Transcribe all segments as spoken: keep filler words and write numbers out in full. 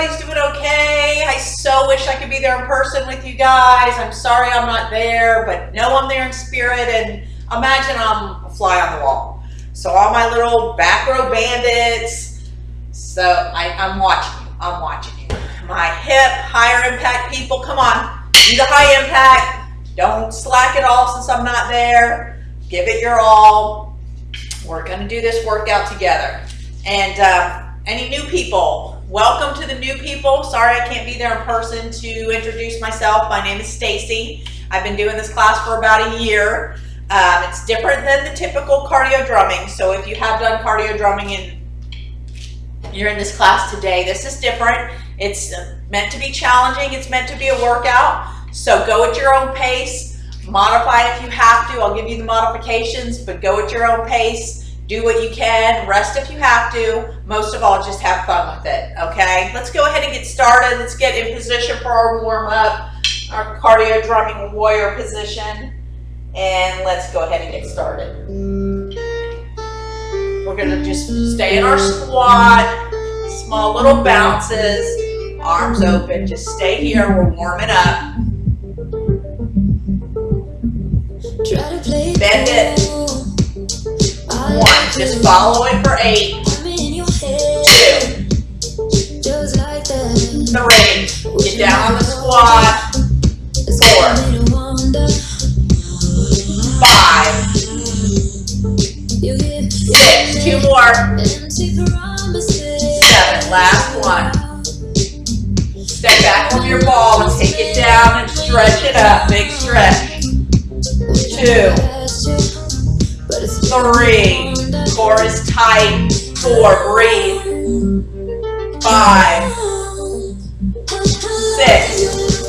everybody's doing okay. I so wish I could be there in person with you guys. I'm sorry I'm not there, but know I'm there in spirit, and imagine I'm a fly on the wall. So all my little back row bandits, so I, I'm watching you, I'm watching you. My hip, higher impact people, come on, do the high impact. Don't slack at all since I'm not there. Give it your all. We're gonna do this workout together. And uh, any new people, welcome to the new people. Sorry I can't be there in person to introduce myself. My name is Stacy. I've been doing this class for about a year. Um, it's different than the typical cardio drumming. So if you have done cardio drumming and you're in this class today, this is different. It's meant to be challenging. It's meant to be a workout. So go at your own pace. Modify if you have to. I'll give you the modifications, but go at your own pace. Do what you can. Rest if you have to. Most of all, just have fun with it. Okay? Let's go ahead and get started. Let's get in position for our warm-up, our cardio drumming warrior position. And let's go ahead and get started. We're going to just stay in our squat, small little bounces, arms open. Just stay here. We're warming up. Bend it. One. Just follow it for eight. Two. Three. Get down on the squat. Four. Five, six, two more, seven, last one. Step back from your ball and take it down and stretch it up, big stretch. Two, three, core is tight, four, breathe. Five, six,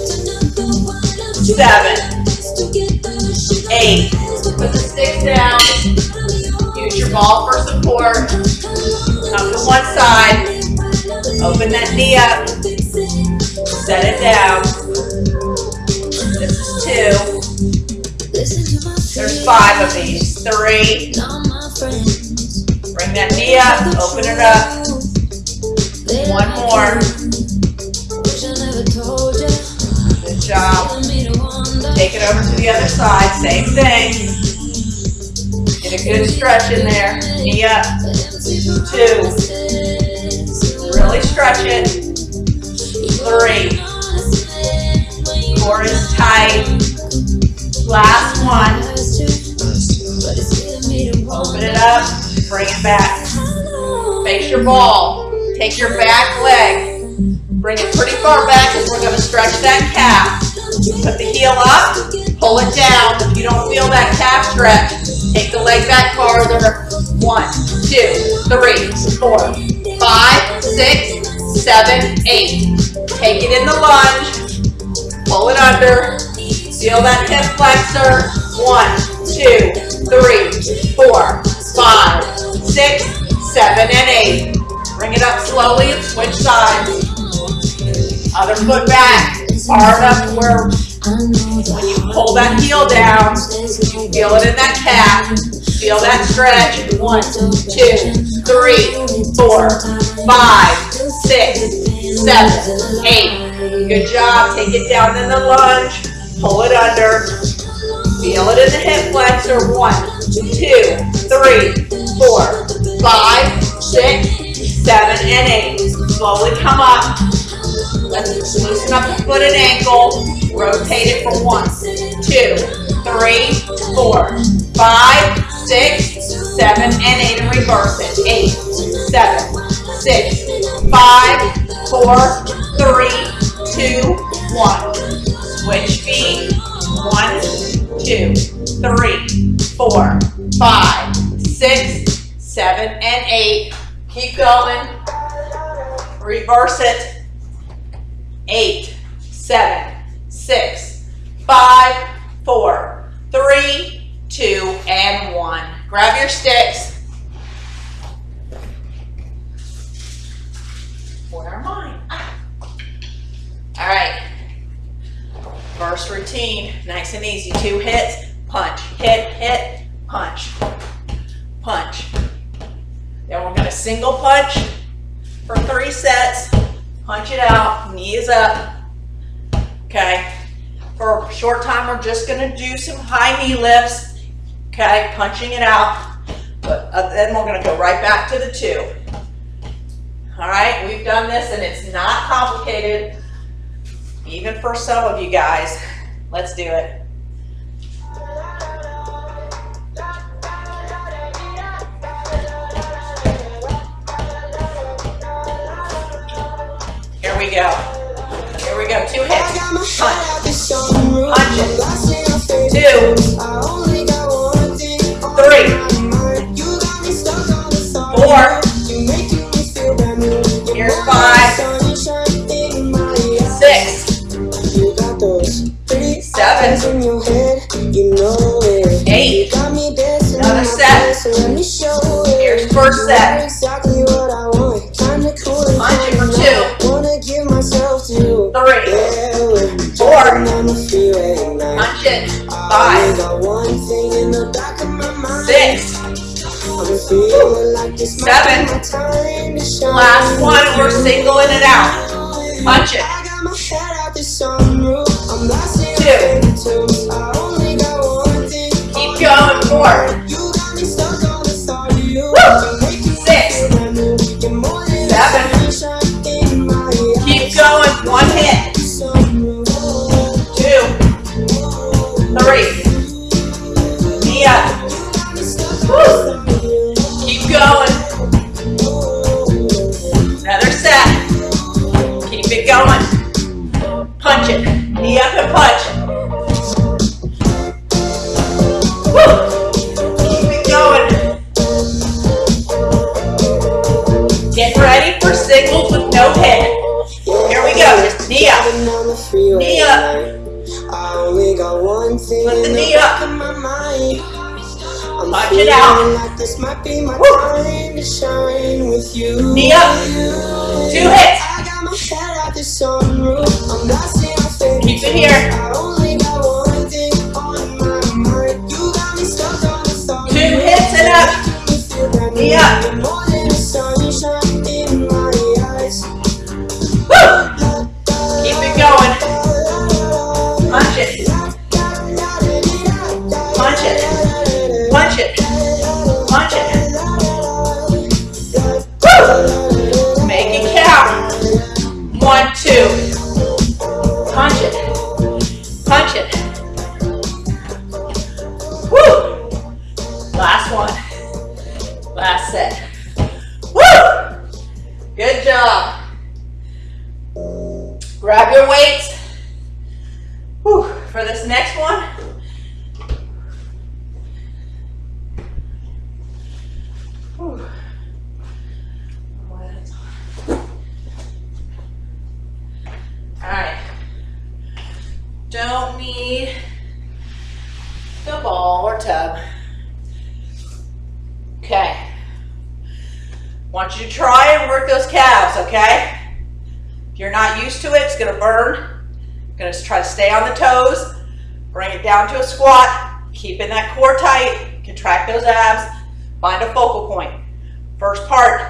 seven, eight. Put the sticks down. Use your ball for support. Come to one side. Open that knee up. Set it down. This is two. There's five of these. Three. Bring that knee up. Open it up. One more. Good job. Take it over to the other side, same thing. Get a good stretch in there. Knee up. Two. Really stretch it. Three. Core is tight. Last one. Open it up. Bring it back. Face your ball. Take your back leg. Bring it pretty far back because we're going to stretch that calf. Put the heel up, pull it down. If you don't feel that calf stretch, take the leg back farther. One, two, three, four, five, six, seven, eight. Take it in the lunge, pull it under. Feel that hip flexor. One, two, three, four, five, six, seven, and eight. Bring it up slowly and switch sides. Other foot back. Hard up where when you pull that heel down, you feel it in that calf. Feel that stretch. One, two, three, four, five, six, seven, eight. Good job. Take it down in the lunge. Pull it under. Feel it in the hip flexor. One, two, three, four, five, six, seven, and eight. Slowly come up. Let's loosen up the foot and ankle. Rotate it for one, two, three, four, five, six, seven, and eight. And reverse it. Eight, seven, six, five, four, three, two, one. Switch feet. One, two, three, four, five, six, seven, and eight. Keep going. Reverse it. Eight, seven, six, five, four, three, two, and one. Grab your sticks. Where are mine? Ah. All right. First routine, nice and easy. Two hits, punch, hit, hit, punch, punch. Then we're going to single punch for three sets. Punch it out, knees up. Okay, for a short time, we're just gonna do some high knee lifts. Okay, punching it out, but uh, then we're gonna go right back to the two. All right, we've done this and it's not complicated, even for some of you guys. Let's do it. Here we go. Here we go. Two hits. Punch. Punch it. Two. Three. Four. Here's five. Six. Seven. Eight. Another set. Here's first set. Punch it for two. Three. Four. Punch it. Five. Six. Seven. Last one, we're singling it out. Punch it. Two. Keep going. Four. Woo. Six. Seven. Keep going. One hit. Two. Three. Knee up. Woo. Keep going. Another set. Keep it going. Punch it. Knee up and punch. Woo. Keep it going. Get ready for singles with no hit. Here we go. Just knee up. Knee up. Put the knee up. Punch it out. Woo. Knee up. Two hits. Keep it here. Two hits and up. Knee up. Woo. Keep it going. Punch it. Punch it. Punch it. Punch it. Woo. Make it count. One, two. Punch it. Punch it. Woo. Last one. Last set. Woo. Good job. Grab your weights. Whew. For this next one, whew. All right. Don't need the ball or tub. Okay. Want you to try and work those calves, okay? If you're not used to it, it's gonna burn. Gonna try to stay on the toes, bring it down to a squat, keeping that core tight, contract those abs, find a focal point. First part,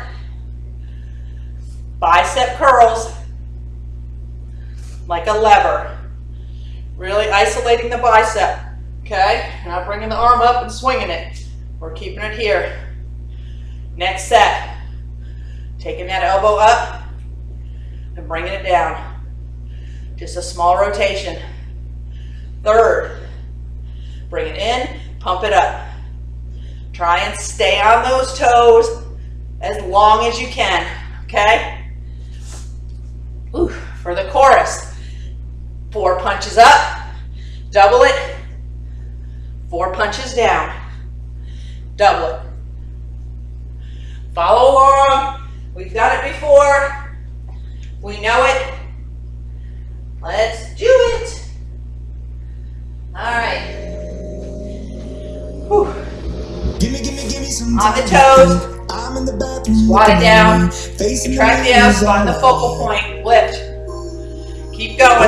bicep curls like a lever. Really isolating the bicep, okay? Not bringing the arm up and swinging it. We're keeping it here. Next set, taking that elbow up and bringing it down. Just a small rotation. Third, bring it in, pump it up. Try and stay on those toes as long as you can, okay? Ooh, for the chorus, four punches up, double it, four punches down, double it. Follow along. We've done it before. We know it. Let's do it. All right. Whew. Give me, give me, give me some on the toes. I'm in the bathroom. Squat it down. Contract the abs. Find the focal point. Lift. Keep going.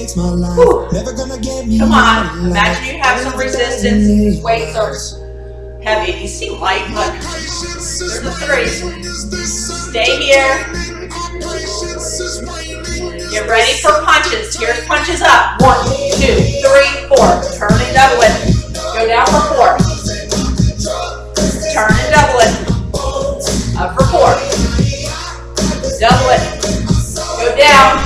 Whew. Come on. Imagine you have some resistance. These weights are heavy. These seem light, but there's the threes. Stay here. Get ready for punches. Here's punches up. One, two, three, four. Turn and double it. Go down for four. Turn and double it. Up for four. Double it. Go down.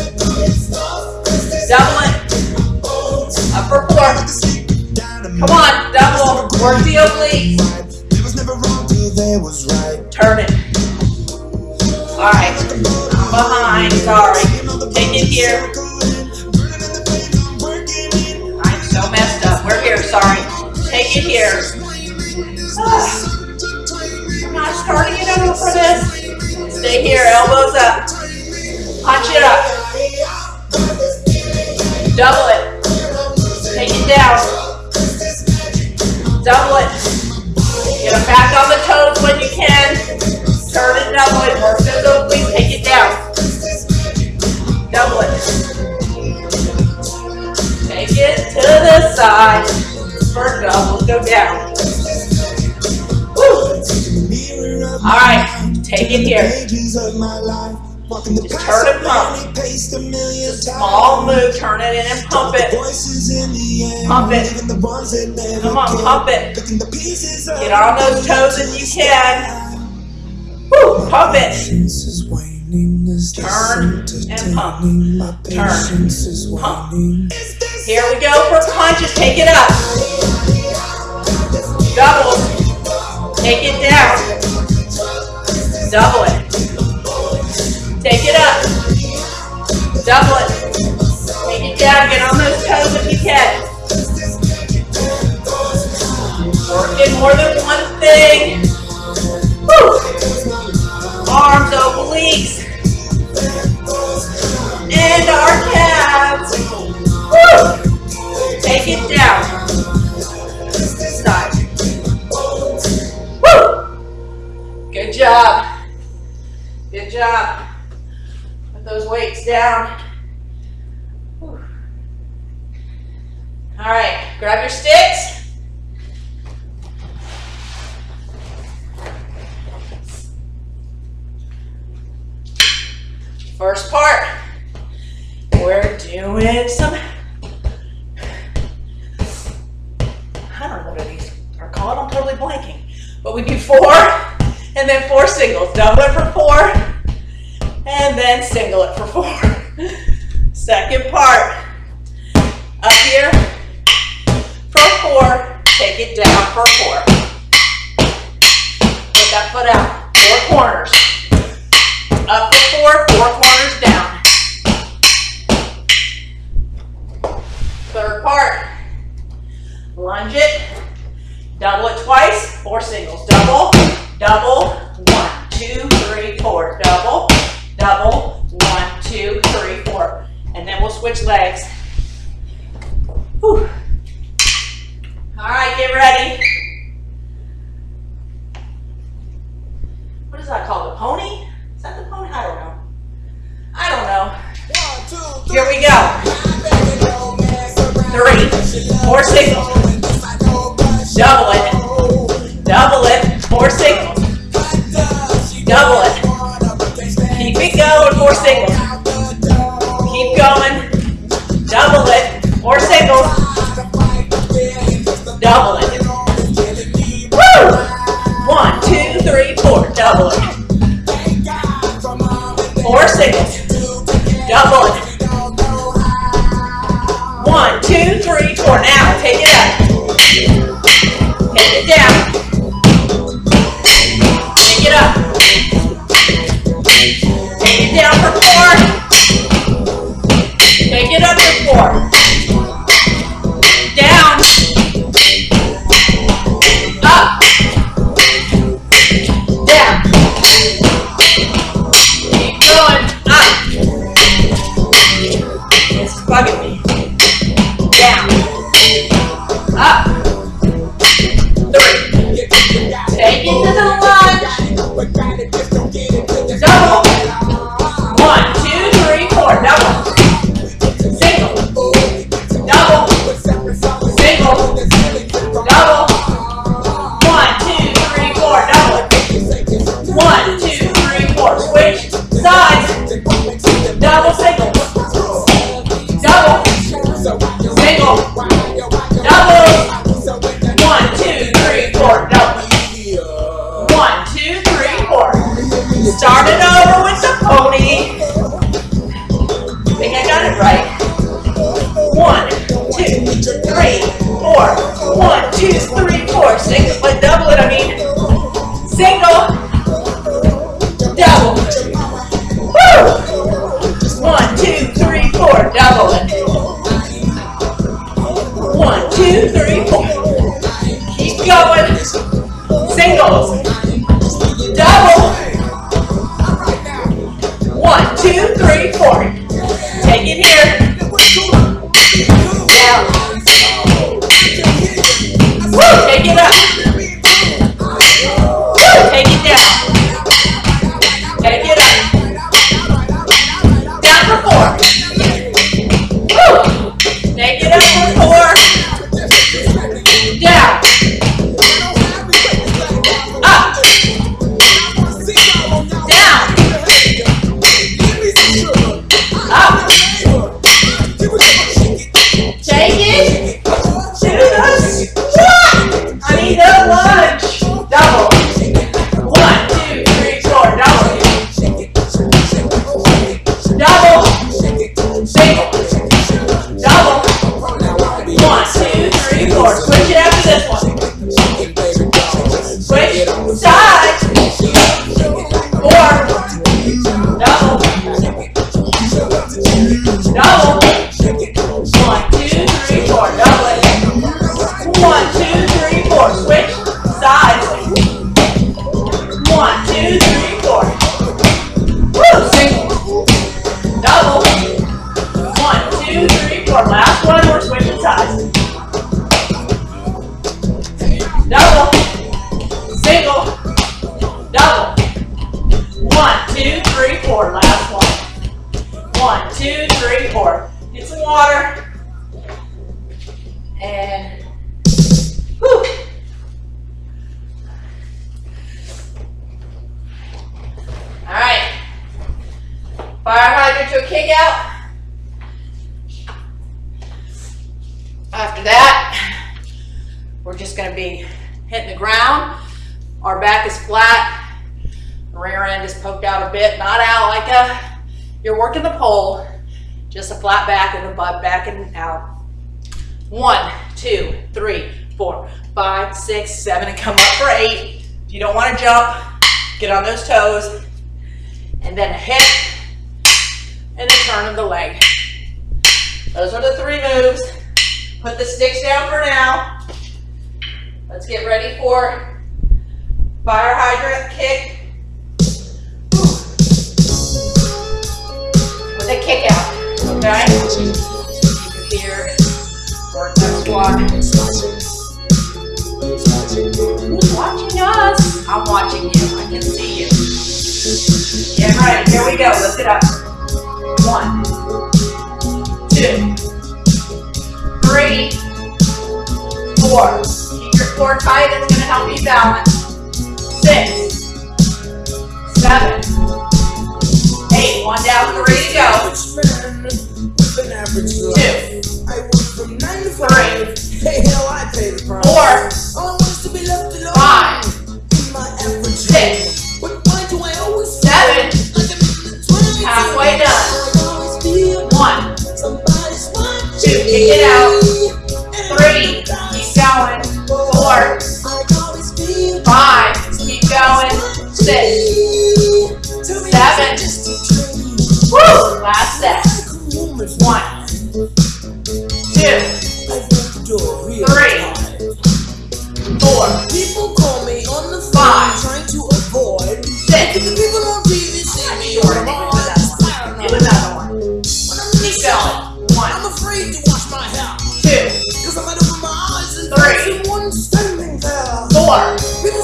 Double it. Up for four. Come on, double. Work the obliques. Turn it. All right. I'm behind. Sorry. Take it here. I'm so messed up. We're here. Sorry. Take it here. Ah. I'm not starting it over for this. Stay here. Elbows up. Punch it up. Double it. Take it down. Double it. Get them back on the toes when you can. Turn it, double it. Work those obliques. Take it down. Double it. Take it to the side. For doubles, go down. Woo. All right, take it here. Just turn and pump. It's a small move. Turn it in and pump it. Pump it. Come on, pump it. Get on those toes if you can. Woo, pump it. Turn and pump. Turn, pump. Here we go for punches. Take it up. Double. Take it down. Double it. Take it up. Double it. Take it down. Get on those toes if you can. Working more than one thing. Woo. Arms, obliques. And our calves. Woo. Take it down. Side. Woo. Good job. Good job. Put those weights down. Whew. All right, grab your sticks. First part, we're doing some, I don't know what these are called, I'm totally blanking. But we do four, and then four singles. Double it for four, and then single it for four. Second part, up here for four, take it down for four. Put that foot out, four corners. Up for four, four corners down. Third part, lunge it, double it twice, four singles. Double, double, one, two, three, four. Double, double, one, two, three, four. And then we'll switch legs. Whew. All right, get ready. What is that called, a pony? Is that the pony? I don't know. I don't know. Here we go. Three, four singles. Double it. Double it. Four singles. Double it. Keep it going. Four singles. Keep going. Double it. Four singles. Double it. Woo! One, two, three, four. Double it. Four singles. Double it. One, two, three, four. Now take it up. Take it down. Take it up. Take it down for four. Take it up for four. Down. Up. Down. Keep going. Up. It's bugging me. Down. two, three, four. Single, but double it, I mean. Single, double. Woo! One, two, three, four. Double it. One, two, three, four. Keep going. Singles. Double. One, two, three, four. Take it here. Down. Woo, take it up. Woo, take it down. Take it up. Down for four. Woo. Take it up for four. Down. Up. Down. Up. Take it to the squat. I need a lunge. Double. One, two, three, four. Double. Double. Single. Double. One, two, three, four. Switch it after this one. Switch sides. Four. Double. Double. One, two, three, four. Double it. One, two, three, four. Switch sides. One, two, three, four. Woo! Single. Double. One, two, three, four. Last one. We're switching sides. Double. Single. Double. One, two, three, four. Last one. One, two, three, four. Get some water. And whew. All right. Fire hydrant to a kick out. After that, we're just going to be hitting the ground. Our back is flat. The rear end is poked out a bit, not out like a, you're working the pole. Just a flat back and the butt back and out. One, two, three, four, five, six, seven, and come up for eight. If you don't want to jump, get on those toes. And then a hip and a turn of the leg. Those are the three moves. Put the sticks down for now. Let's get ready for fire hydrant kick. With a kick out. Okay? Keep it here. Work that squat. Who's watching us? I'm watching you. I can see you. Get ready. Here we go. Lift it up. One, two, three, four. Keep your core tight. It's going to help you balance. Six, seven, eight. One down, three to go. Two. Three, four, five, six, seven, halfway done. One, two, kick it out. Three, keep going. Four, five, keep going. Six, seven, woo, last set. One, two, three, four, five, six. Do another one. Keep going. One, two, three, four,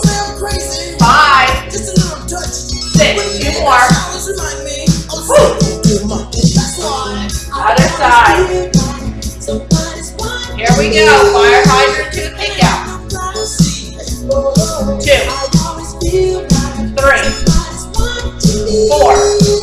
five, six. Two more. Woo. Other side. Here we go. Fire hydrant to a kick out. Two, three, four,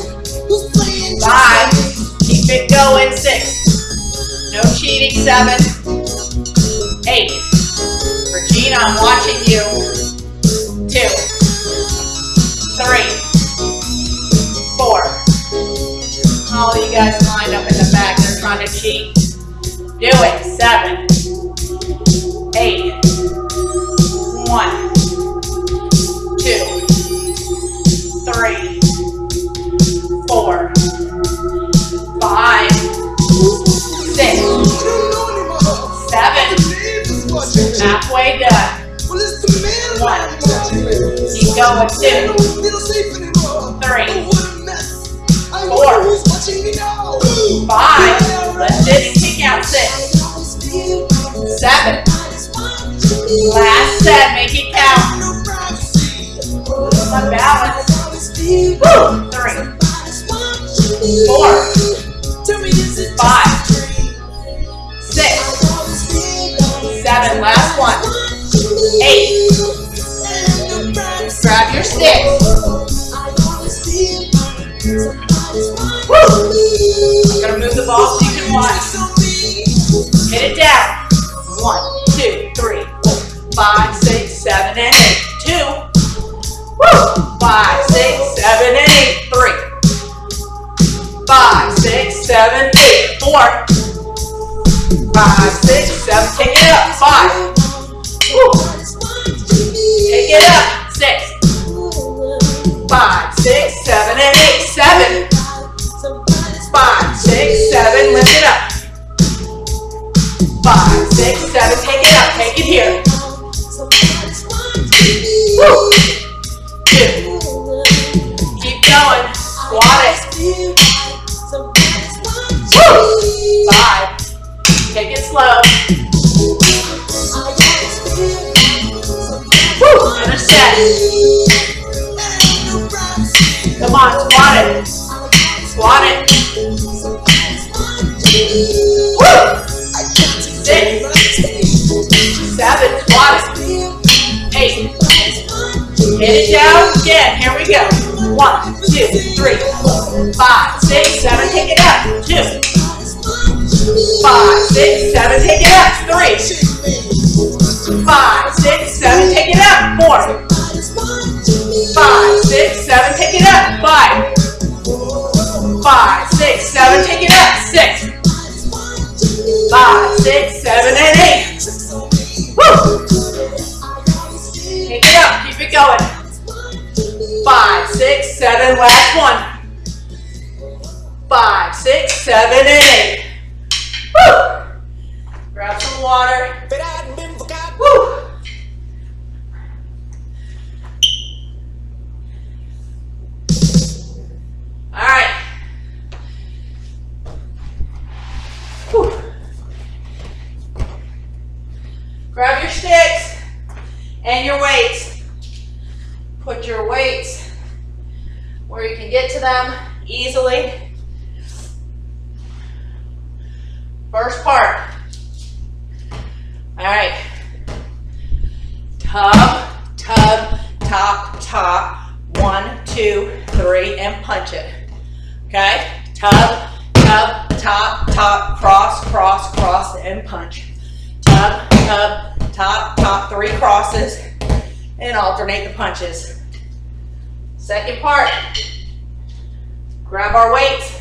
five. Keep it going. Six. No cheating. Seven, eight. Regina, I'm watching you. Two, three, four. All you guys lined up in the back. They're trying to cheat. Do it. Seven, eight, One, two, three, four, five, six, seven, halfway done. One, keep going, two, three, four, five, lift it and kick out, six, seven, last set, make it count, on balance, woo, three, four, five, six, seven, last one, eight, grab your sticks, woo, I'm going to move the ball so you can watch, hit it down, one, two, three, four, five, six, seven, and eight, two, woo, five, six, seven, and eight, three, five, six, seven, eight, four, five, six, seven, take it up, five, woo, take it up, six, five, six, seven, and eight, seven, five, six, seven, lift it up, five, six, seven, take it up, take it here, woo, two, keep going, squat it, woo, five, take it slow, woo, and a set, come on, squat it, squat it, woo, six, seven, squat it, eight, hit it down again, here we go, one, two, three, four, five, six, seven, take it up, two, five, six, seven, take it up, three, five, six, seven, take it up, four, five, six, seven, take it up, five, five, six, seven, take it up, six, five, six, seven, and eight, woo, take it up, keep it going, five, six, seven, last one, five, six, seven, and eight, woo, grab some water, woo, all right, woo, grab your sticks and your weights, put your weights where you can get to them easily. First part. All right. Tub, tub, top, top. One, two, three, and punch it. Okay? Tub, tub, top, top, cross, cross, cross, and punch. Tub, tub, top, top, three crosses, and alternate the punches. Second part. Grab our weights.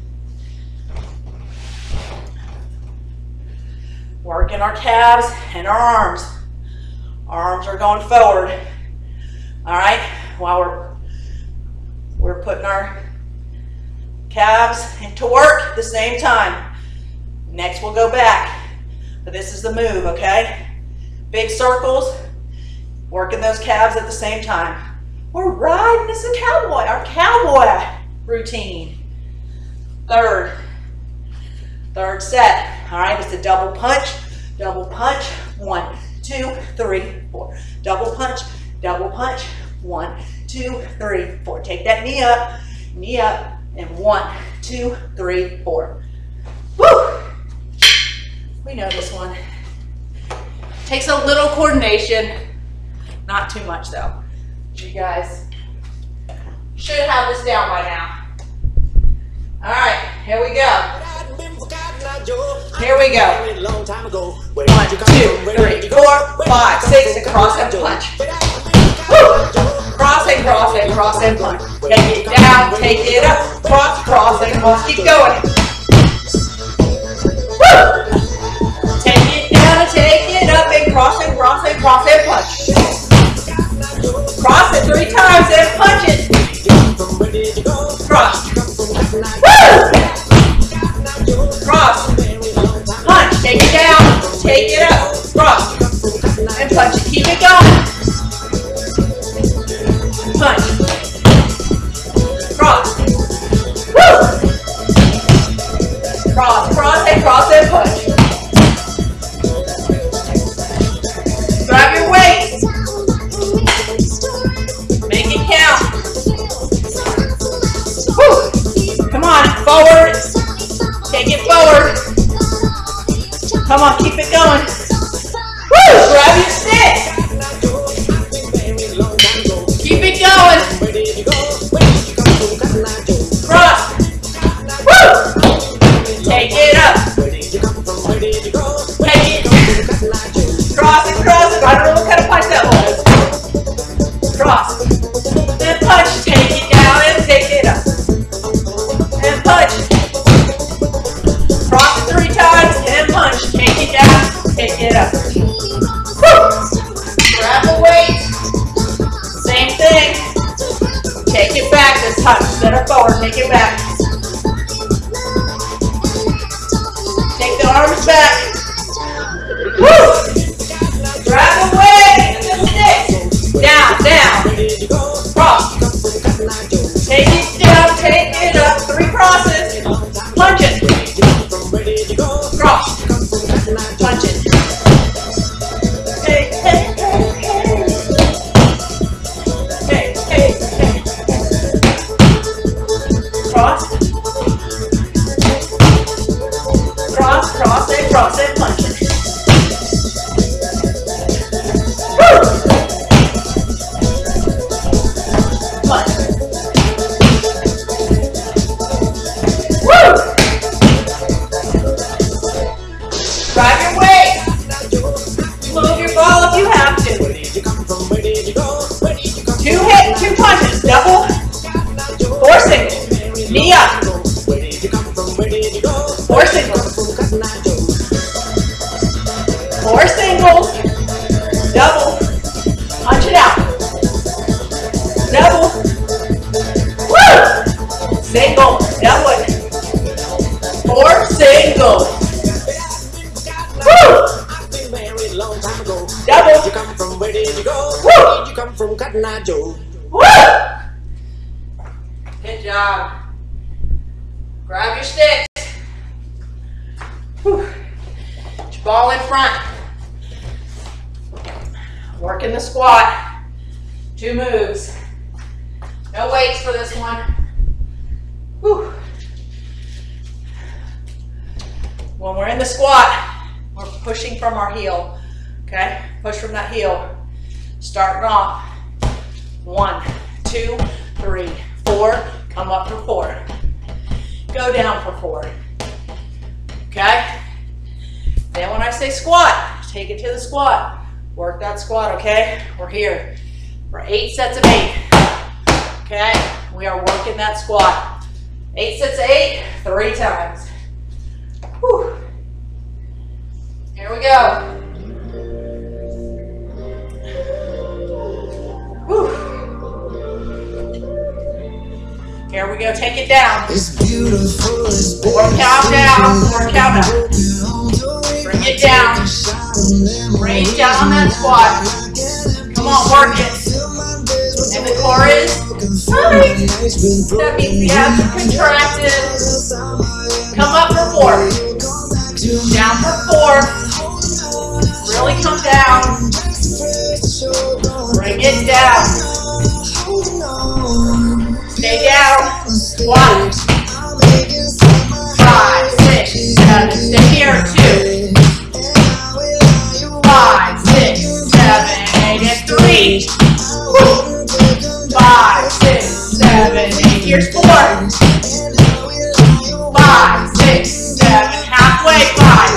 Working our calves and our arms. Our arms are going forward. All right, while we're we're putting our calves to work at the same time. Next we'll go back, but this is the move, okay? Big circles, working those calves at the same time. We're riding, this is a cowboy, our cowboy routine. Third, third set. All right, it's a double punch, double punch, one, two, three, four. Double punch, double punch, one, two, three, four. Take that knee up, knee up, and one, two, three, four. Woo! We know this one. Takes a little coordination, not too much though. You guys should have this down by now. All right, here we go. Here we go. One, two, three, four, five, six, and cross and punch. Woo! Cross and cross and cross and punch. Take it down, take it up, cross, cross, and cross. Keep going. Woo! Take it down and take it up and cross and cross and cross and punch. punch it. Keep it going. Punch. Cross. Woo! Cross, cross, and cross, and punch. Grab your weights. Make it count. Woo! Come on, forward. Take it forward. Come on, keep it going. Woo! Grab your stick. Keep it going. Cross. Woo! Take it up. Take it. Cross and cross. I don't know what kind of punch that was. Cross. And punch. Take it down and take it up. And punch. Cross it three times and punch. Take it down. Take it up. Woo! Grab the weight. Same thing. Take it back this time. Instead of forward, take it back. Take the arms back. Woo! Grab the weight and the stick. Down, down. Cross. Take it down, take it up. Three crosses. Punch it. Cross. Punch it. Hey, hey, hey, hey. Hey, hey, hey. Cross. Cross, cross, and cross, and punch it. Woo! Punch. Woo! Grab your weight. Move your ball if you have to. Two hit, two punches, double, four singles. Knee up. Four singles. Four singles. Double. Punch it out. Double. Woo! Single. Double it. Four singles. Woo! Double. Woo! Woo! Good job. Grab your sticks. Whew. Put your ball in front. Working the squat. Two moves. No weights for this one. Whew. When we're in the squat, we're pushing from our heel. Okay? Push from that heel. Starting off. One, two, three, four. Come up for four. Go down for four. Okay? Then when I say squat, take it to the squat. Work that squat, okay? We're here for eight sets of eight. Okay? We are working that squat. Eight sets of eight, three times. Whew. Here we go. Whew. Here we go, take it down. It's beautiful, it's Four count down, four count up. Bring it down. Bring it down on that squat. Come on, work it. And the core is tight. That means the abs are contracted. Come up for four. Down for four. Really come down. Bring it down. Stay down. One. Five, six, seven. Stay here. Two. Five, six, seven, eight, and three. Woo. Five, six, seven, eight. Here's four. Five, six, seven. Halfway. Five.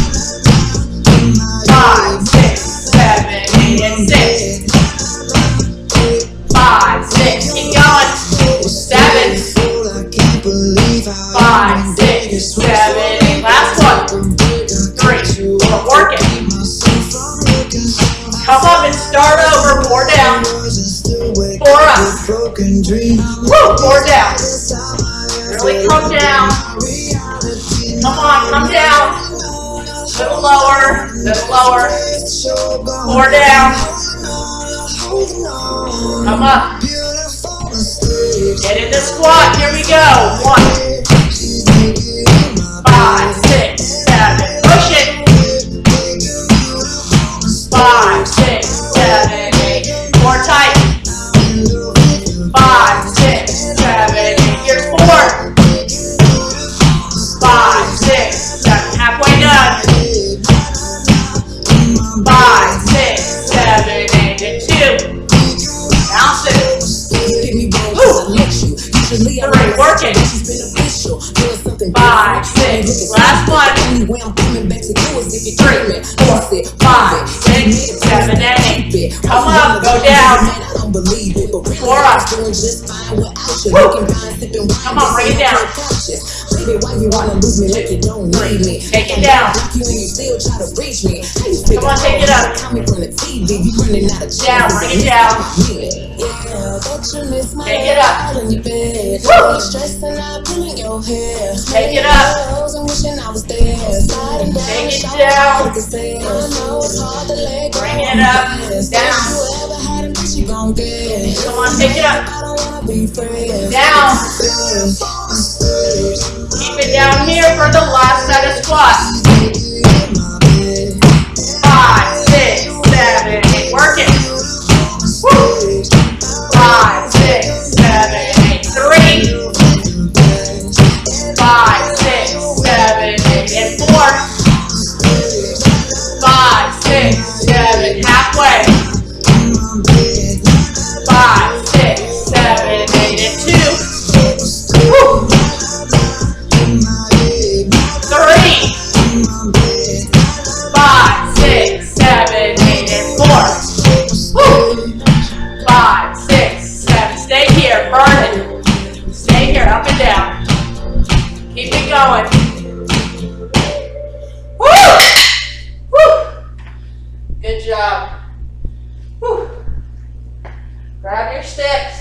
Five, six, seven, eight, and six. Five, six. Keep going. Seven. Five, six, seven, eight. Last one. Three. We're working. Come up and start over. Four down. Four up. Woo, four down. Really come down. Come on, come down. Little lower, little lower. Four down. Come up. Get in the squat. Here we go. One. Five, six, seven. Push it. Five, six, seven, eight. More tight. Five, six, seven, eight. Here's four. Five, six, seven. Halfway done. Five, six, seven, eight, and two. Bounce it. Woo. Three, working. Five, six, last one. Three, four, five, six, seven, eight. Come up, go down. Four up. Woo. Come on, bring it down. Three, take it down. Come on, take it up. Down, bring it down. Take it up. Woo. Take it up. Take it down. Bring it up. Down. Come on, take it up. Down. Keep it down here for the last set of squats. Five, six, seven, eight. Work it. Woo. Five, six, seven, eight. Three. Five, six, seven, eight. And four. Five, six, seven. Halfway. Five, six, seven, eight. And two. Woo. Three. Five, six, seven, eight, and four. Woo. Five, six, seven. Stay here. Burn it. Stay here. Up and down. Keep it going. Woo! Woo! Good job. Woo! Grab your sticks.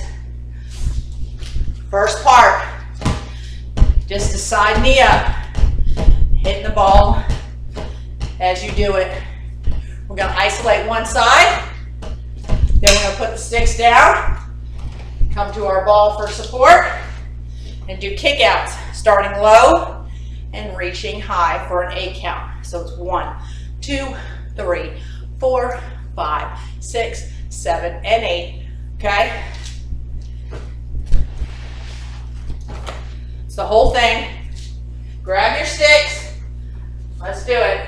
First part. Just the side knee up. Hitting the ball as you do it. We're going to isolate one side. Then we're going to put the sticks down. Come to our ball for support. And do kickouts. Starting low and reaching high for an eight count. So it's one, two, three, four, five, six, seven, and eight. Okay? It's the whole thing. Grab your sticks. Let's do it.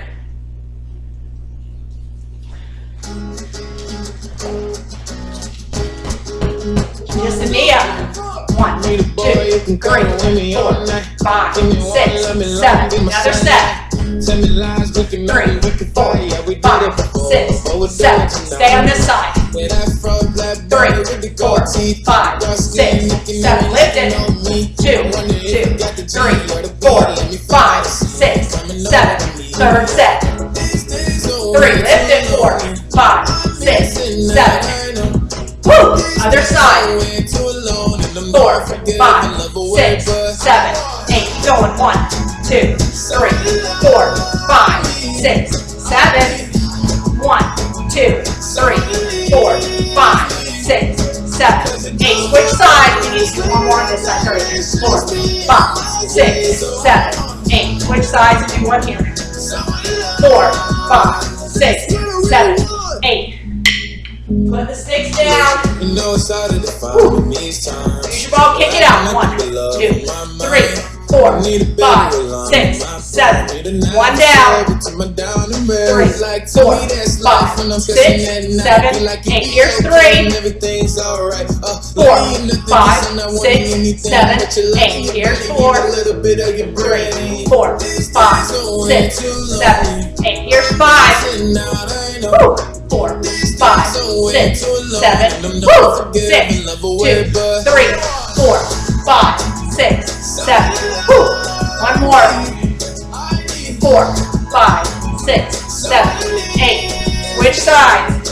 Just a knee up. One, two, three, four, five, six, seven. Another set. Three, four, five, six, seven. Stay on this side. Three, four, five, six, seven. Lift it. Two, two, three, four, five, six, seven. Third set. Three, lift it. Four, five, six, seven. Woo! Other side. Four, five, six, seven, eight. Going. One, two, three, four, five, six, seven. One, two, three, four, five, six, seven, eight. Switch sides. We need to do one more on this side. Hurry. Four, five, six, seven, eight. Switch sides and do one here. Four, five, six, seven, eight. Put the sticks down. Use your ball, kick it out. One, two, three, four, five, six, seven. One down. Three, four, five, six, seven, eight. Here's three. Four, five, six, seven, eight. Here's four. Three, four, five, six, seven, eight. Here's five. Woo. Four, five, six, seven, woo, six, two, three, four, five, six, seven, woo. One more. Four, five, six, seven, eight. Switch sides.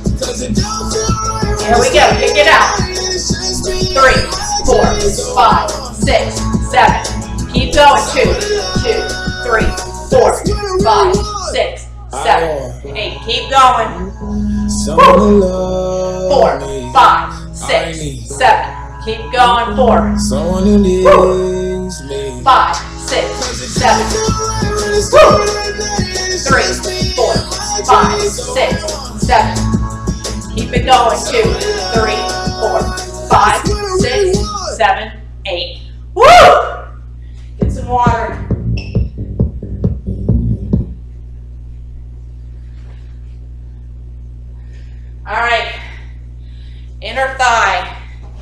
Here we go. Kick it out. Three, four, five, six, seven. Keep going. Two, two, three, four, five, six, seven, eight. Keep going. Woo. Four, five, six, seven. Keep going. Four. Woo. Five, six, seven. Woo. Three, four, five, six, seven. Keep it going. Two, three, four, five, six, seven, eight. Woo! Get some water. All right. Inner thigh.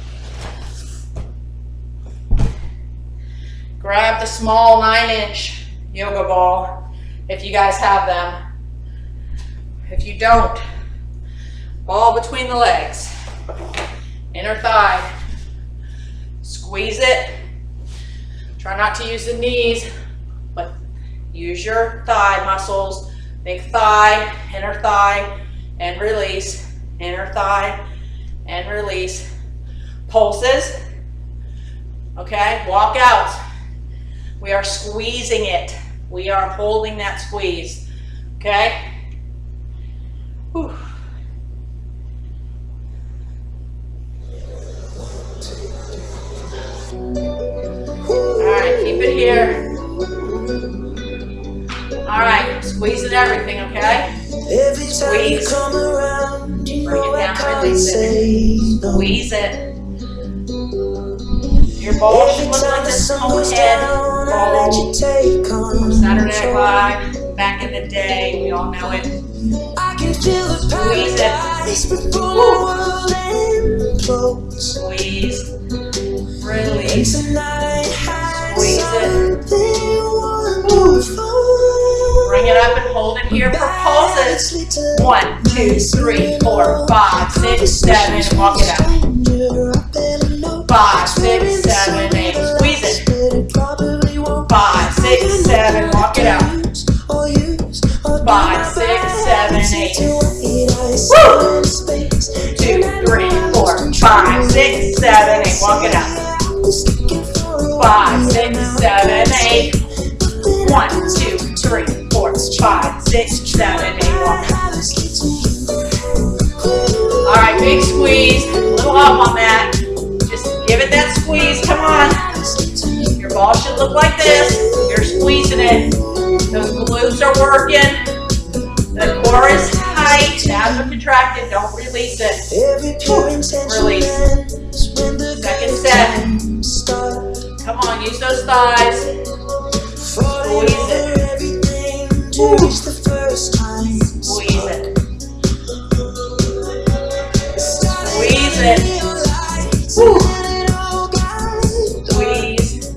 Grab the small nine inch yoga ball if you guys have them. If you don't, ball between the legs. Inner thigh. Squeeze it. Try not to use the knees, but use your thigh muscles. Big thigh, inner thigh, and release. Inner thigh and release. Pulses. Okay, walk out. We are squeezing it. We are holding that squeeze. Okay? Whew. Alright, keep it here. Alright, squeezing everything, okay? Squeeze. Bring it down, release it. Squeeze it. Your ball should look like this whole head ball from Saturday Night Live. Back in the day, we all know it. Squeeze it. Woo. Squeeze. Release. Squeeze it. Woo. Bring it up and hold it here for pulses. One, two, three, four, five, six, seven, and walk it out. Five, six, seven, eight. Squeeze it. Five, six, seven, walk it out. Five, six, seven, eight. Woo! Two, three, four, five, six, seven, eight. Walk it out. Five, six, seven, eight. One, two, three, four, five, six, seven, eight. Walk it out. All right, big squeeze. A little up on that. Just give it that squeeze. Come on. Your ball should look like this. You're squeezing it. Those glutes are working. The core is tight. Abs are contracted. Don't release it. Release. Second set. Come on, use those thighs. Squeeze it. Squeeze it. Squeeze it. Woo. Squeeze.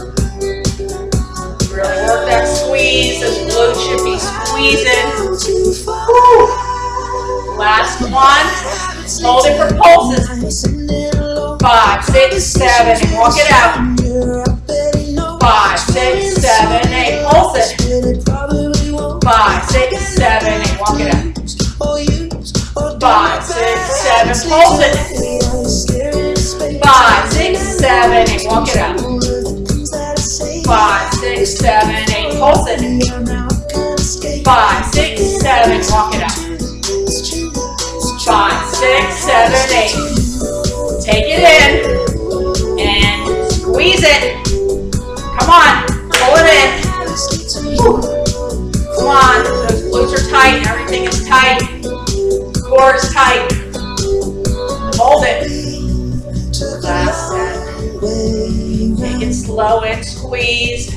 Really work that squeeze. Those glutes should be squeezing. Woo. Last one. Hold it for pulses. Five, six, seven, and walk it out. Five, six, seven, eight. Pulse it. Five, six, seven, eight. Walk it out. Five, six, seven. Pulse it. Five, six, seven, eight. Walk it out. Five, six, seven, eight. Pulse it. Five, six, seven. Walk it out. Five, six, seven, eight. Take it in and squeeze it. Come on, pull it in. Whew. Come on, those glutes are tight. Everything is tight. Core is tight. Hold it. Last set. Take it slow and squeeze.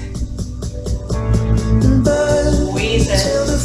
Squeeze it.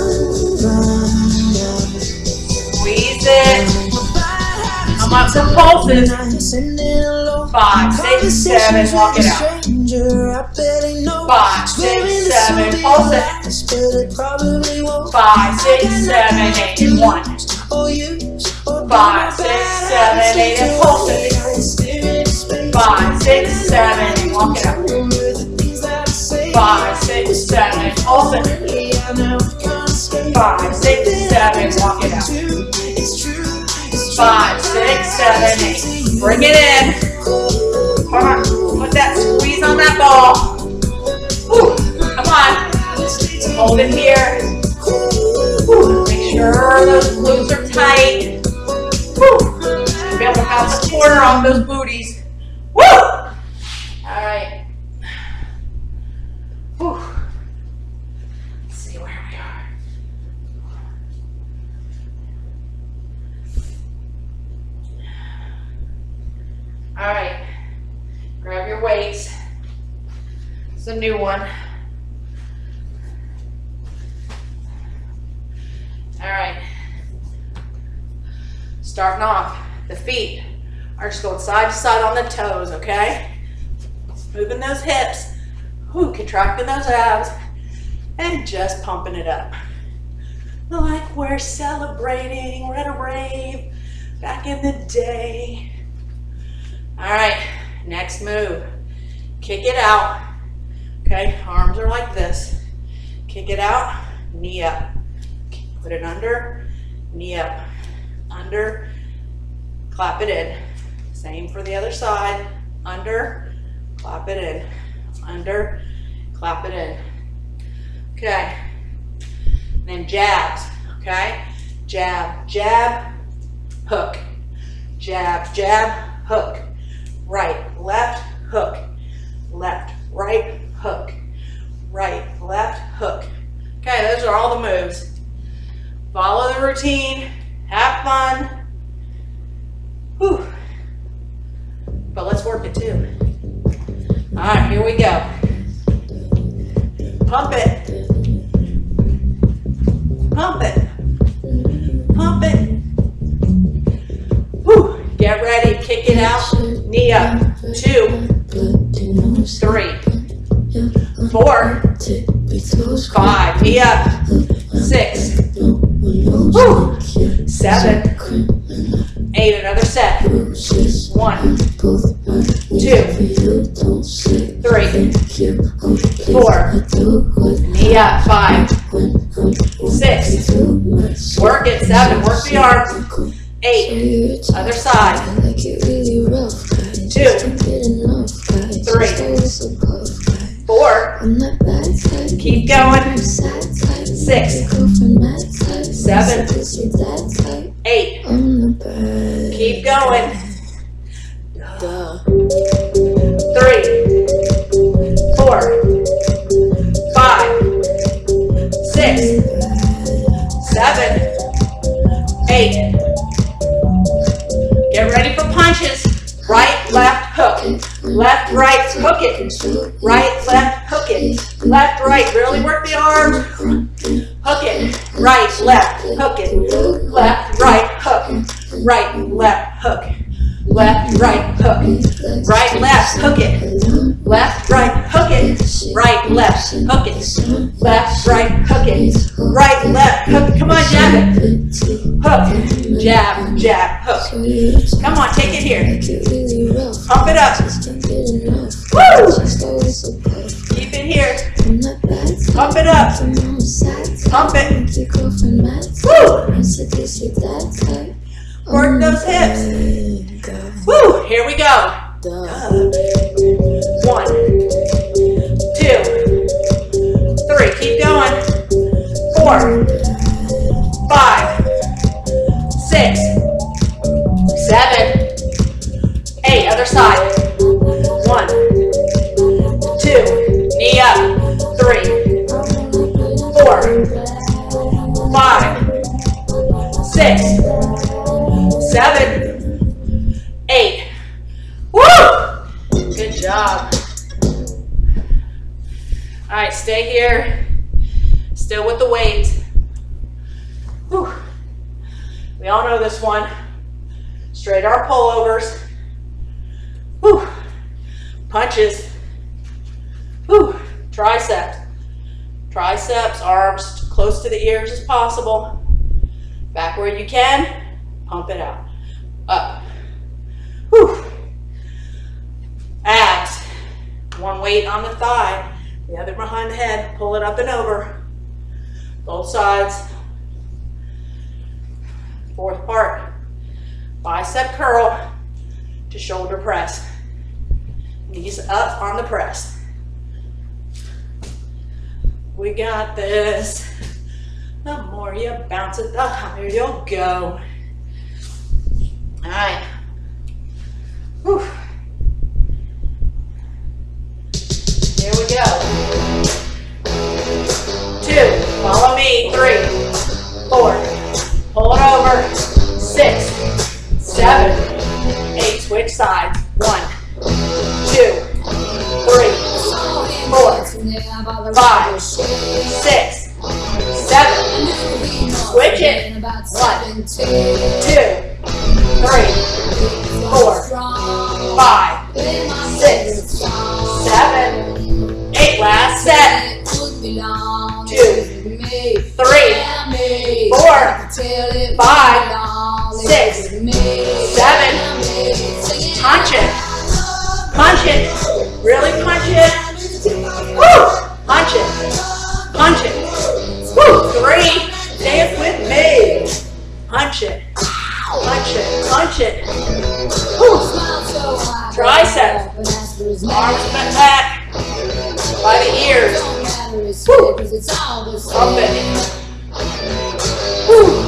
Squeeze it. Come up for pulses. Five, six, seven, walk it out. Five, six, seven, pulse it. Five, six, seven, eight, and one. Five, six, seven, eight, and pulse it. Five, six, seven, and walk it out. Five, six, seven, pulse it. Five, six, seven, walk it out. Five, six, seven, eight. Bring it in. Come on. Put that squeeze on that ball. Whew. Come on. Hold it here. sure those glutes are tight. Woo. Be able to bounce a corner off those booties. Woo! All right. Whew. Let's see where we are. All right. Grab your weights. It's a new one. All right. Starting off, the feet are just going side to side on the toes, okay? Moving those hips, whoo, contracting those abs, and just pumping it up. Like we're celebrating, we're at a rave back in the day. All right, next move. Kick it out, okay? Arms are like this. Kick it out, knee up. Put it under, knee up, under, clap it in. Same for the other side, under, clap it in, under, clap it in. Okay, then jabs, okay? Jab, jab, hook, jab, jab, hook, right, left, hook, left, right, hook, right, left, hook. Okay, those are all the moves. Follow the routine, have fun. Whew. But let's work it too. All right, here we go. Pump it. Pump it. Pump it. Whew. Get ready, kick it out. Knee up. Two, three, four, five, knee up. Six, woo, seven, eight, another set. One, two, three, four, knee up. Five, six, work it. Seven, work the arms. Eight, other side. Two, three, four, keep going. Six, seven, eight, keep going. Three, four, five, six, seven, eight. Get ready for punches. Right, left, hook. Left, right, hook it. Right, left, hook it. Left, right, really work the arms. Hook it. Right, left, hook it. Left, right, hook. Right, left, hook. Left, right, hook. Right, left, hook it. Left, right, hook it. Right, left, hook it. Left, right, hook it. Right, left, hook it. Come on, jab it. Hook, jab, jab, hook. Come on, take it here. Pump it up. Woo! Keep it here. Pump it up. Pump it. Woo! Work those hips. Woo! Here we go. One, two, three. Keep going. Four, five, six, seven, eight. Other side. One, two, knee up. Three, four, five, six, seven, eight. Woo! Good job. All right, stay here. Still with the weights. Whew. We all know this one. Straight arm pullovers. Whew. Punches. Whew. Triceps. Triceps, arms close to the ears as possible. Back where you can. Pump it out. Up. Whew. Abs. One weight on the thigh, the other behind the head. Pull it up and over. Both sides. Fourth part. Bicep curl to shoulder press. Knees up on the press. We got this. The more you bounce it, the higher you'll go. All right. Whew. Here we go. Two. Follow me. Three. Four. Pull it over. Six. Seven. Eight. Switch sides. One. Two. Three. Four. Five. Six. Seven. Switch it. One. Two. Three, four, five, six, seven, eight. Last set. Two, three, four, five, six, seven. Punch it. Punch it. Really punch it. Woo! Punch it. Punch it. Woo! Three. Dance with me. Punch it. Punch it, punch it. Woo. Tricep. Arms bent back by the ears. Woo. Pump it. Woo.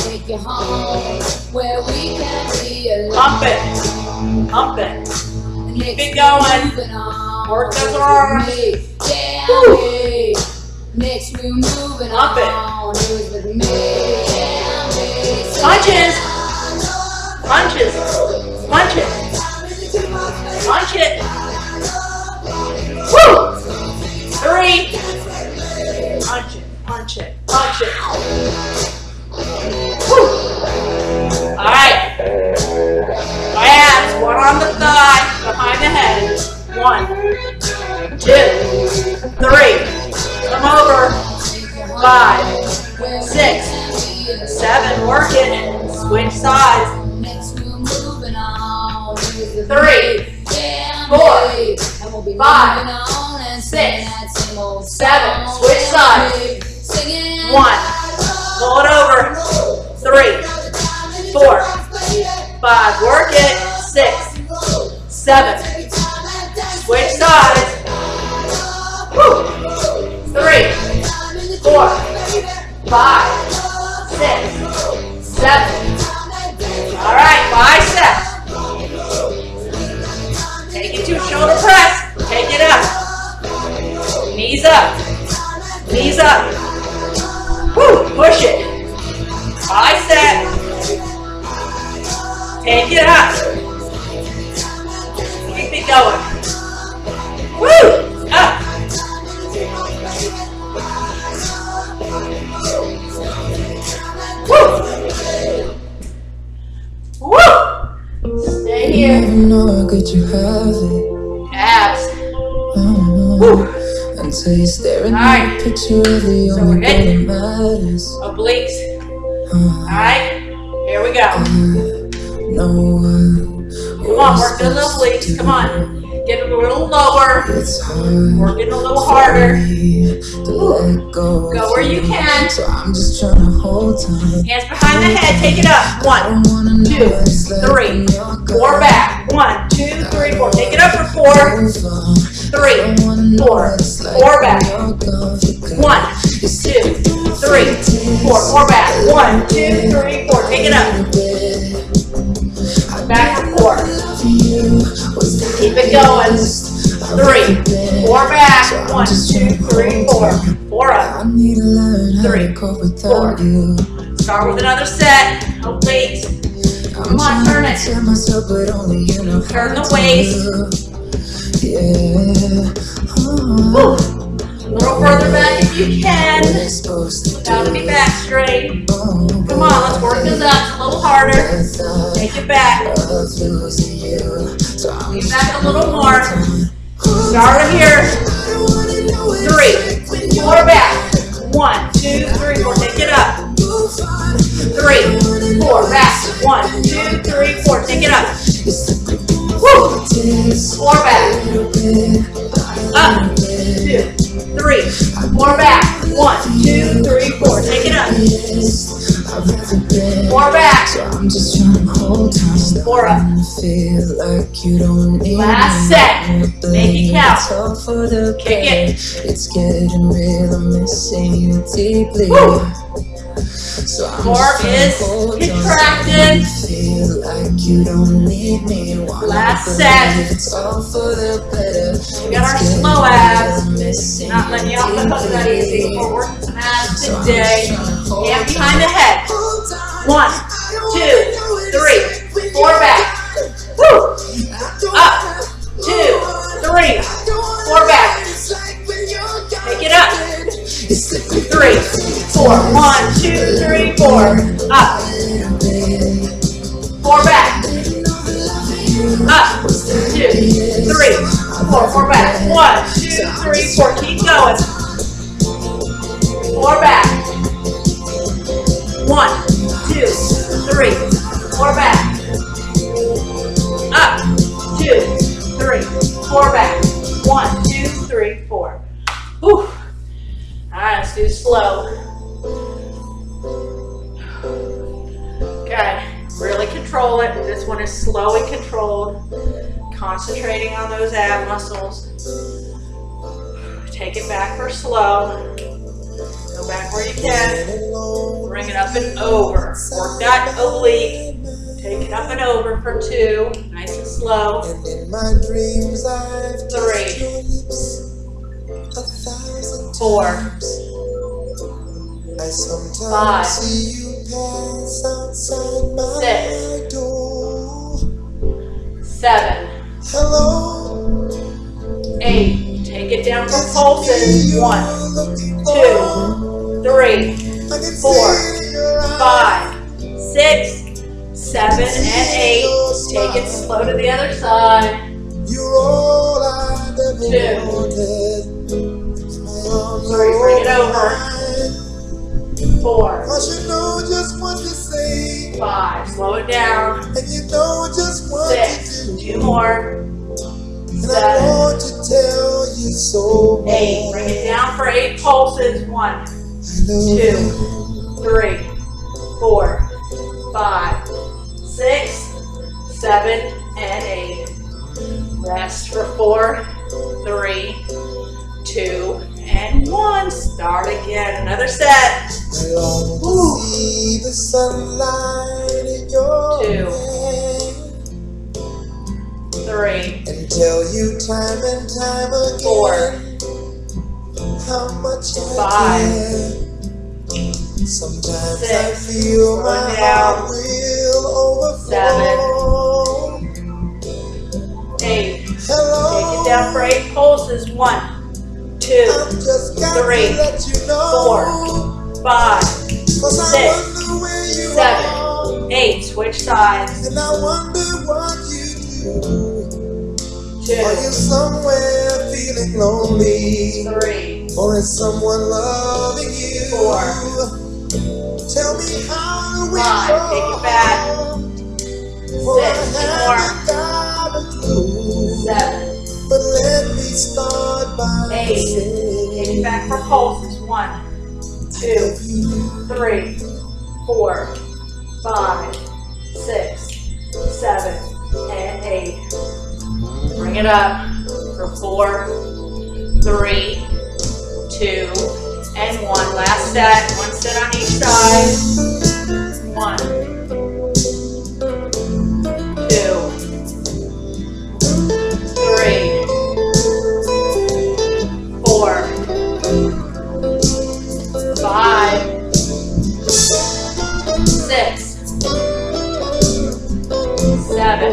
Pump it. Pump it. Keep it going. Work those arms. Woo. Pump it. Punches. Punches. Punch it. Punch it. Woo! Three. Punch it. Punch it. Punch it. Woo! All right. My abs. One on the thigh. Behind the head. One. Two. Three. Come over. Five. Six. Seven. Work it. Switch sides. Three, four, five, six, seven. Switch sides. One. Pull it over. Three, four, five. Work it. Six, seven. Switch sides. Woo. Three, four, five, six, seven. All right, biceps. Take it to shoulder press. Take it up. Knees up. Knees up. Woo, push it. Bicep. Take it up. Keep it going. Woo, up. Woo. Woo. Stay here. Know good you have it. Abs. Woo. Until you're staring at a picture of the So only we're thing good. that matters. Obliques. Alright, here we go. No one. Come on, work those obliques. Come on. Get it a little lower. It's hard. Work it a little harder. To let go. Go where you can. So I'm just trying to hold tight. Hands behind the head. Take it up. One, two, three, four back. One, two, three, four. Take it up for four. Three, four, four back. One, two, three, four, four back. One, two, three, four. Take it up. Back for four. Keep it going. Three, four back. One, two, three, four. Four up. Three, four. Start with another set. Obliques. Come on, turn it. Turn the waist. Woo. A little further back if you can. Without any back strain. Come on, let's work this up a little harder. Take it back. Take it back a little more. Start here. Three, four back. One, two, three, four. Take it up. Three, four, back. One, two, three, four. Take it up. Woo. Four back. Up. Two, three, four back. One, two, three, four. Take it up. Four back. just trying to hold on. Four up. Feel like you don't need Last set. Make it count. Kick it. It's getting real. I'm missing you deeply. Woo. So I'm Core is contracted. Feel like you don't need me. Last set. It's all for the better. We got our slow abs. Not letting you off the hook that easy. We're working some abs today. Hand behind the head. One, two, three, four back. Woo! Up, two, three, four back. Take it up. Three, four. One, two, three, four. Up. Four back. Up. Two, three, four. Four back. One, two, three, four. Keep going. Four back. One, two, three, four back. Up. Two, three, four back. One, two, three, four. Whew. Alright, let's do slow. Okay, really control it. This one is slow and controlled. Concentrating on those ab muscles. Take it back for slow. Go back where you can. Bring it up and over. Work that oblique. Take it up and over for two. Nice and slow. Three. Four. Five. Six. Seven. Eight. Take it down for pulses. One, two, three, four, five, six, seven, and eight. Take it slow to the other side. Two. Three, bring it over. Four. Five, slow it down. Six, two more. Seven. Eight, bring it down for eight pulses. One, two, three, four, five, six, seven, and eight. Rest for four, three, two, and one. Start again. Another set. Woo. Two. Three. And tell you time and time again. Four. How much Five. Sometimes Six. I feel my down. heart will overflow. Seven. Eight. Hello. Take it down for eight pulses. One, two, three, four, five, six, seven, eight. Switch sides. And I wonder what you do. Two. Are you somewhere feeling lonely? Three. Or is someone loving you? Four. Tell me how we Five. go. Take it back. Six. Two more. Seven. But let me start by Eight. Take it back for pulses. One, two, three, four, five, six, seven, and eight. Bring it up for four, three, two, and one. Last set. One set on each side. One, two, three, four, five, six, seven,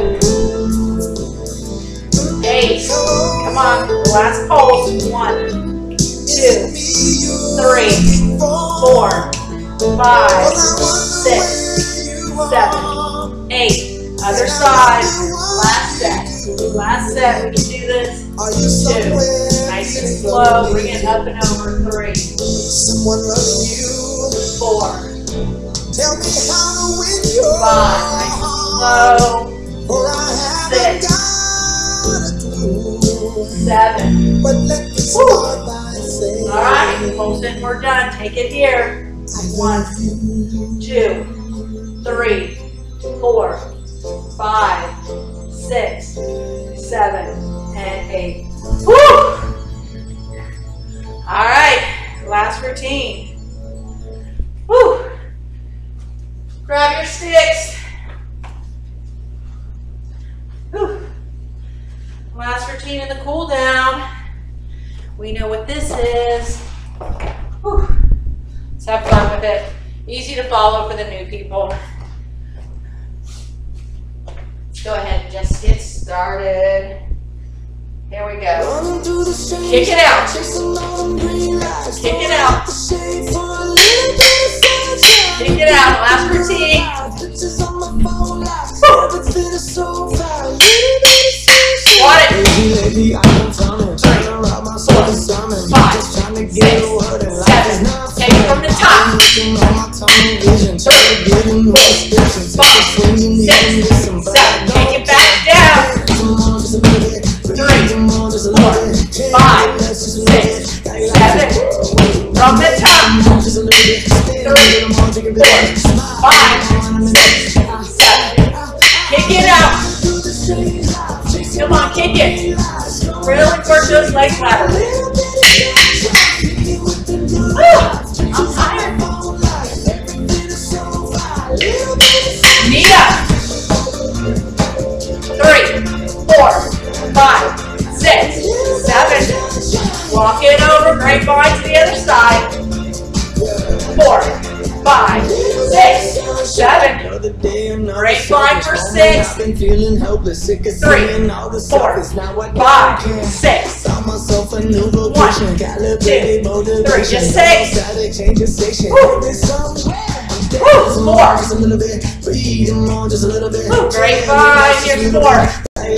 eight. Come on, the last pulse. One, two, three, four, five, six, seven, eight. Other side. Last set. Last set. We can do this. Two. Nice and slow. Bring it up and over. Three. Someone loving you. Four. Tell me how to win your Five. Nice and slow. For I haven't Six. got a clue. Seven. But let me start by saying, All right. Pulse in. We're done. Take it here. One, two, three, four, five, six, seven, and eight. Woo! All right, last routine. Woo! Grab your sticks. Woo. Last routine in the cool down. We know what this is. Woo. Let's have fun with it. Easy to follow for the new people. Let's go ahead and just get started. Here we go. Kick it out. Kick it out. Kick it out. Last routine. Squat it. Three, four, five, six, seven. Take it from the top. Three, four, five, six, seven. Take it back down. Three, four, five, six, seven. From the top. Three, four, five, six, seven. Kick it out. Come on, kick it. Really work those legs laterally. I'm tired. Knee up. Three, four, five, six, seven. Walk it over, grapevine to the other side. Four, five, six, seven. Grapevine for six. Three, four, five, six. One, two, three. Just six. Woo. Woo. Four. Woo. Grapevine. Here's four.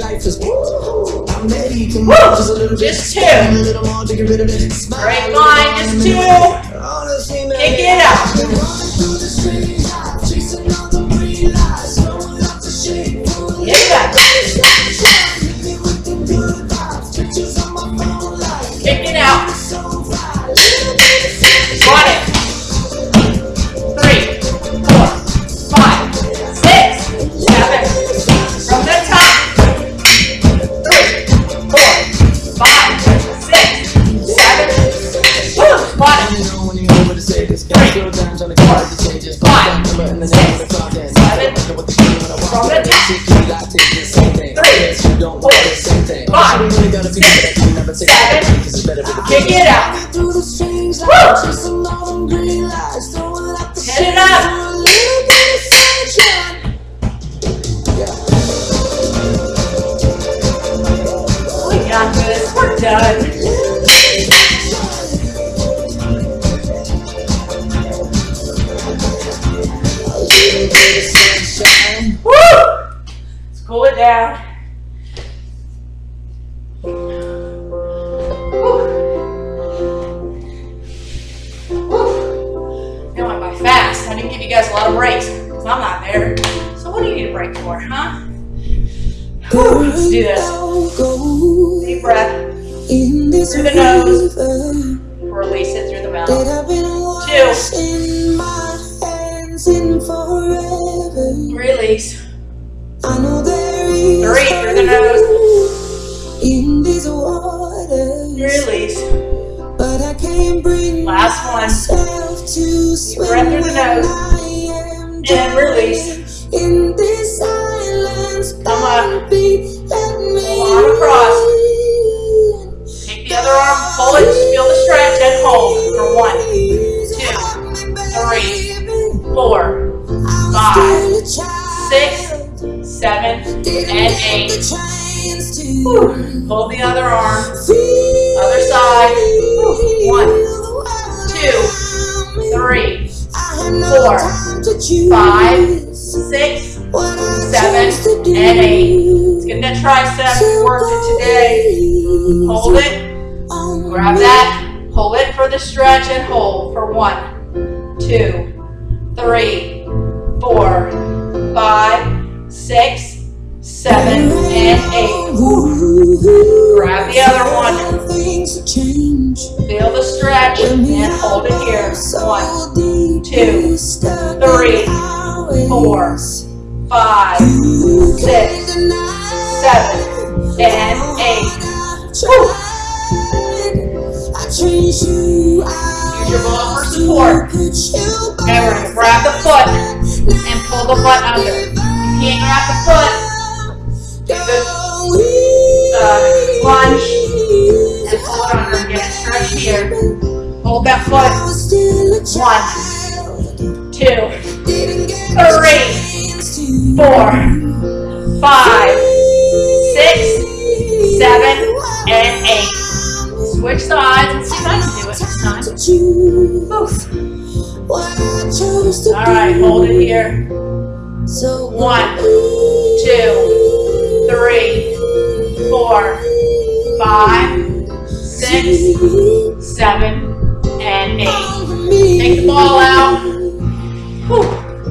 Woo. Just two. Grapevine. Just two. Kick it out. Kick it out. Kick it out. Squat it. Three, four, five, six, seven. From the top. Three, four, five, six, seven. Woo! Squat it. Three, four, five, six, seven. From the top. Three, four, five, six, seven. Kick it out. Woo! Hit it up. We got this. We're done. Woo! Let's cool it down. Fast. I didn't give you guys a lot of breaks because I'm not there. So what do you need a break for, huh? Whew, let's do this. Deep breath through the nose. Release it through the mouth. Two. Release. Three through the nose. Release. Last one. Deep breath through the nose and release. Come up. Pull arm across. Take the other arm, pull it, feel the stretch, and hold for one, two, three, four, five, six, seven, and eight. Whew. Pull the other arm. Other side. Whew. One, two, three, four, five, six, seven, and eight. Let's get that tricep. We worked it today. Hold it. Grab that. Pull it for the stretch and hold for one, two, three, four, five, six, seven, and eight. Grab the other one. Feel the stretch and hold it here. One, two, three, four, five, six, seven, and eight. Woo. Use your ball for support. Okay, we're going to grab the foot and pull the butt under. You can't grab the foot. Do the uh, lunge and pull it under. Get it stretched here. Hold that foot. One, two, three, four, five, six, seven, and eight. Switch sides and see if I can do it this time. Oof. All right, hold it here. One, two, three, four, five, six, seven, and eight. Take the ball out. Whew.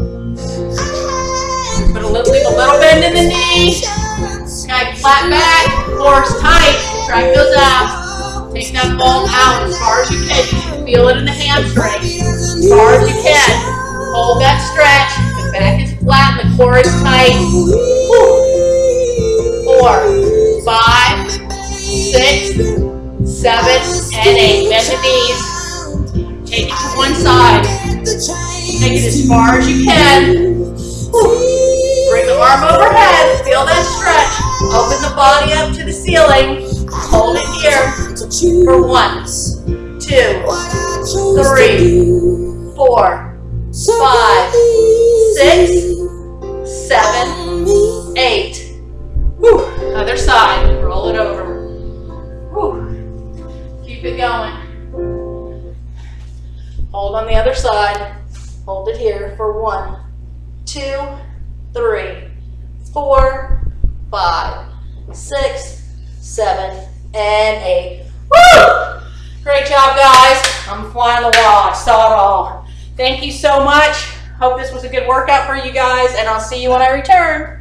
Put a little, leave a little bend in the knee. Okay, flat back, core's tight. Track goes out. Take that ball out as far as you can. You can feel it in the hamstring. As far as you can. Hold that stretch. The back is flat and the core is tight. Woo. Four, five, six, seven, and eight. Bend the knees. Take it to one side. Take it as far as you can. Woo. Bring the arm overhead. Feel that stretch. Open the body up to the ceiling. Hold it here for one, two, three, four, five, six, seven, eight. Whew. Other side. Roll it over. Whew. Keep it going. Hold on the other side. Hold it here for one, two, three, four, five, six, seven, and eight. Woo! Great job, guys. I'm flying the wall. I saw it all. Thank you so much. Hope this was a good workout for you guys, and I'll see you when I return.